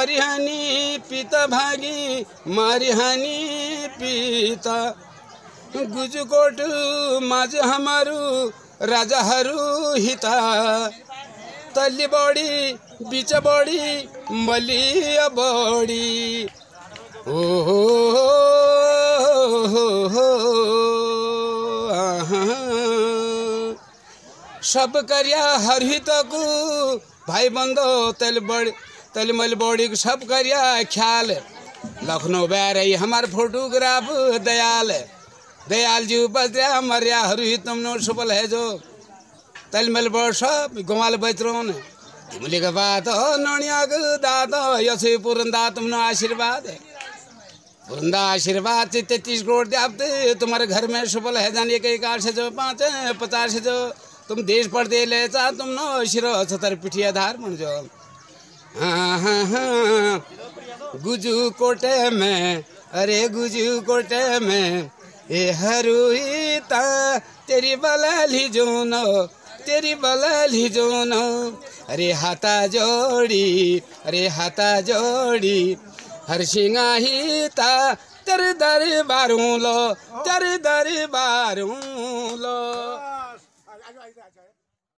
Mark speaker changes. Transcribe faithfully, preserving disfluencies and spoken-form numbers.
Speaker 1: मारिहानी पिता भागी मारिहानी पिता गुजकोट माझ हमारू राजाहरू हिता तल्ली बड़ी बीच बड़ी मलिया बड़ी ओ हो हो हो सब करिया हरहित को भाई बंदो तल बड़ तल मल बड़ी सब करिया ख्याल लखनऊ बैरई हमार फोटोग्राफ दयाल दयाल जी बजरिया मरिया हरहित तुम नो सुबल है जो तल मल बड़ सब गुमाल बचरोन तुमली का बात नोनिया दादा यसे पुरंदा तुमनो आशीर्वाद है पुरंदा आशीर्वाद से तैतीस करोड़ दे आप तुम्हारे घर में सुबल है जानिए कई कार से जो पाँच पचास से जो तुम देश पर दे ले चा तुम नो शिरो सतर पिठिया धार बन जो हाँ हाँ हाँ गुजू कोटे में अरे गुजू कोटे में ए हरुता तेरी बलाली जोनो तेरी बलाली जोनो अरे हाथा जोड़ी अरे हाथा जोड़ी हर सिंगाहिता तेरे दरबारों लो तेरे दरबारों लो।